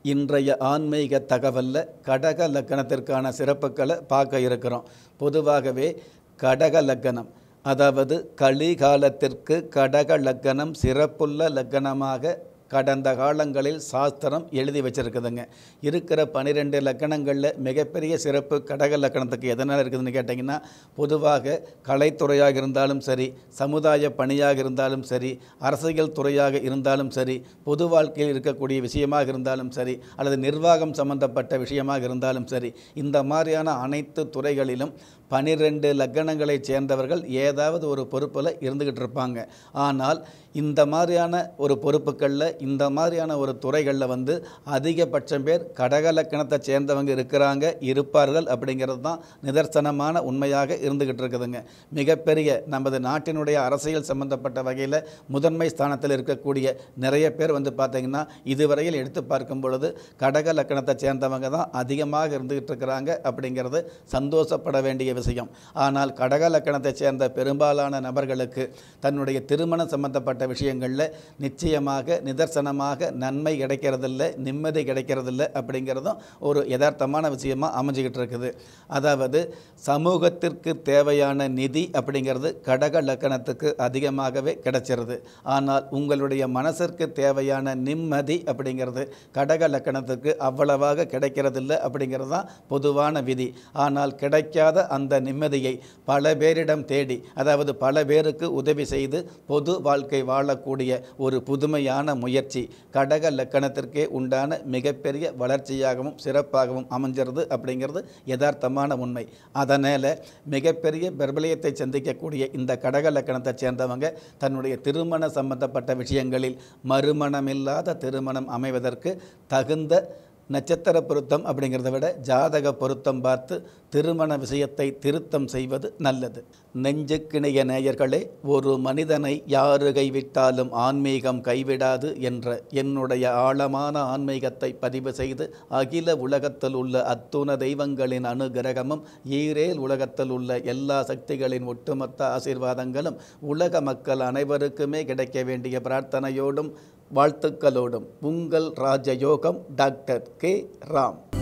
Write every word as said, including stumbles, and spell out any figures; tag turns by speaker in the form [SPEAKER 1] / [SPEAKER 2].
[SPEAKER 1] இன்றைய ஆன்மீக தகவல்ல கடக லக்கணத்திற்கான சிறப்புகளை பார்க்க இருக்கிறோம். பொதுவாகவே கடக லக்கணம், அதாவது கலிகாலத்திற்கு கடக லக்கணம் சிறப்புள்ள லக்கணமாக கடந்த காலங்களில் சாஸ்திரம் எழுதி வச்சுருக்குதுங்க. இருக்கிற பன்னிரெண்டு லக்கணங்களில் மிகப்பெரிய சிறப்பு கடக லக்கணத்துக்கு எதனால் இருக்குதுன்னு கேட்டிங்கன்னா, பொதுவாக கலைத்துறையாக இருந்தாலும் சரி, சமுதாய பணியாக இருந்தாலும் சரி, அரசியல் துறையாக இருந்தாலும் சரி, பொது வாழ்க்கையில் இருக்கக்கூடிய விஷயமாக இருந்தாலும் சரி, அல்லது நிர்வாகம் சம்பந்தப்பட்ட விஷயமாக இருந்தாலும் சரி, இந்த மாதிரியான அனைத்து துறைகளிலும் பனிரெண்டு லக்கணங்களைச் சேர்ந்தவர்கள் ஏதாவது ஒரு பொறுப்பில் இருந்துக்கிட்டு இருப்பாங்க. ஆனால் இந்த மாதிரியான ஒரு பொறுப்புகளில், இந்த மாதிரியான ஒரு துறைகளில் வந்து அதிகபட்சம் பேர் கடக லக்கணத்தை சேர்ந்தவங்க இருக்கிறாங்க, இருப்பார்கள் அப்படிங்கிறது தான் நிதர்சனமான உண்மையாக இருந்துக்கிட்டு இருக்குதுங்க. மிகப்பெரிய நமது நாட்டினுடைய அரசியல் சம்பந்தப்பட்ட வகையில் முதன்மை ஸ்தானத்தில் இருக்கக்கூடிய நிறைய பேர் வந்து பார்த்திங்கன்னா, இதுவரையில் எடுத்து பார்க்கும் பொழுது கடக லக்கணத்தை சேர்ந்தவங்க தான் அதிகமாக இருந்துக்கிட்டு இருக்கிறாங்க அப்படிங்கிறது சந்தோஷப்பட வேண்டிய விஷயம். ஆனால் கடக லக்கணத்தை சேர்ந்த பெரும்பாலான நபர்களுக்கு தன்னுடைய திருமணம் சம்பந்தப்பட்ட விஷயங்களில் நிச்சயமாக நிதர்சனமாக நன்மை கிடைக்கிறதில்ல, நிம்மதி கிடைக்கிறதில்ல அப்படிங்கிறதும் ஒரு யதார்த்தமான விஷயமாக அமைஞ்சிக்கிட்டு இருக்குது. அதாவது சமூகத்திற்கு தேவையான நிதி அப்படிங்கிறது கடக லக்கணத்துக்கு அதிகமாகவே கிடைச்சிருது. ஆனால் உங்களுடைய மனசிற்கு தேவையான நிம்மதி அப்படிங்கிறது கடக லக்கணத்துக்கு அவ்வளவாக கிடைக்கிறதில்ல அப்படிங்கிறது தான் பொதுவான விதி. ஆனால் கிடைக்காத அந்த நிம்மதியை பல பேரிடம் தேடி, அதாவது பல பேருக்கு உதவி செய்து பொது வாழ்க்கை வாழக்கூடிய ஒரு புதுமையான முயற்சி கடக லக்கணத்திற்கே உண்டான மிகப்பெரிய வளர்ச்சியாகவும் சிறப்பாகவும் அமைஞ்சிருது அப்படிங்கிறது யதார்த்தமான உண்மை. அதனால் மிகப்பெரிய பிரபலியத்தை சந்திக்கக்கூடிய இந்த கடக லக்கணத்தை சேர்ந்தவங்க தன்னுடைய திருமண சம்பந்தப்பட்ட விஷயங்களில் மறுமணமில்லாத திருமணம் அமைவதற்கு தகுந்த நட்சத்திர பொருத்தம் அப்படிங்கிறத விட ஜாதக பொருத்தம் பார்த்து திருமண விஷயத்தை திருத்தம் செய்வது நல்லது. நெஞ்சுக்கிணைய நேயர்களே, ஒரு மனிதனை யாரு கைவிட்டாலும் ஆன்மீகம் கைவிடாது என்ற என்னுடைய ஆழமான ஆன்மீகத்தை பதிவு செய்து அகில உலகத்தில் உள்ள அத்துண தெய்வங்களின் அனுகிரகமும் ஈரேல் உலகத்தில் உள்ள எல்லா சக்திகளின் ஒட்டுமொத்த ஆசீர்வாதங்களும் உலக மக்கள் அனைவருக்குமே கிடைக்க வேண்டிய பிரார்த்தனையோடும் வாழ்த்துக்களோடும் உங்கள் ராஜயோகம் டாக்டர் கே ராம்.